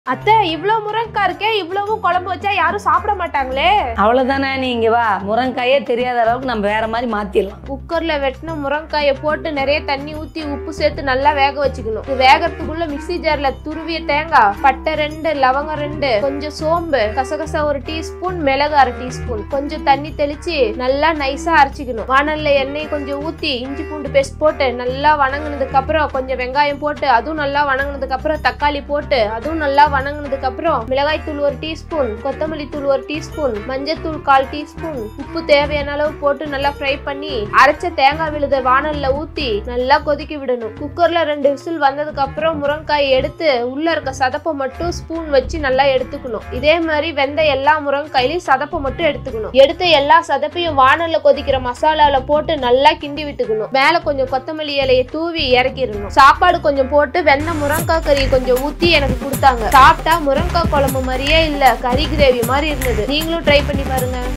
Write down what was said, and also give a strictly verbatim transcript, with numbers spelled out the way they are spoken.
அத்தை இவ்ளோ முருங்கக்காய் இருக்கே இவ்வளவும் குழம்பு வச்சா யாரும் சாப்பிட மாட்டாங்களே. அவ்வளவுதானே, நீங்க வா. முருங்காயே தெரியாத அளவுக்கு நம்ம வேற மாதிரி மாத்திடலாம். குக்கர்ல வெட்டின முருங்காயை போட்டு நிறைய தண்ணி ஊத்தி உப்பு சேர்த்து நல்லா வேக வச்சுக்கணும். இது வேகறதுக்குள்ள மிக்ஸி ஜார்ல துருவிய தேங்காய், பட்டை ரெண்டு, லவங்கம் ரெண்டு, கொஞ்சம் சோம்பு, கசகசா ஒரு டீஸ்பூன், மிளகு அரை டீஸ்பூன், கொஞ்சம் தண்ணி தெளிச்சு நல்லா நைஸா அரைச்சிக்கணும். வானல்ல எண்ணெய் கொஞ்சம் ஊத்தி இஞ்சி பூண்டு பேஸ்ட் போட்டு நல்லா வணங்கினதுக்கு அப்புறம் கொஞ்சம் வெங்காயம் போட்டு அதுவும் நல்லா வணங்கினதுக்கு அப்புறம் தக்காளி போட்டு அதுவும் நல்லா வணங்கினதுக்கு அப்புறம் மிளகாய் தூள் ஒரு டீஸ்பூன், கொத்தமல்லி தூள் ஒரு டீஸ்பூன், மஞ்சத்தூள் கால் டீஸ்பூன், உப்பு தேவையான அளவு போட்டு நல்லா ஃப்ரை பண்ணி அரைச்ச தேங்காய் விழுத வானல்ல ஊத்தி நல்லா கொதிக்க விடணும். குக்கர்ல ரெண்டு விசில் வந்ததுக்கு அப்புறம் முருங்காய் எடுத்து உள்ள இருக்க சதப்பை மட்டும் ஸ்பூன் வச்சு நல்லா எடுத்துக்கணும். இதே மாதிரி வெந்த எல்லா முருங்காயிலையும் சதப்பை மட்டும் எடுத்துக்கணும். எடுத்து எல்லா சதப்பையும் வானல்ல கொதிக்கிற மசாலால போட்டு நல்லா கிண்டி விட்டுக்கணும். மேல கொஞ்சம் கொத்தமல்லி இலையை தூவி இறக்கிடணும். சாப்பாடு கொஞ்சம் போட்டு வெந்த முருங்காய் கறி கொஞ்சம் ஊத்தி எனக்கு கொடுத்தாங்க. சாப்பிட்டா முருங்காய் குழம்பு மாதிரியே இல்ல, கறி கிரேவி மாதிரி இருந்தது. நீங்களும் ட்ரை பண்ணி பாருங்க.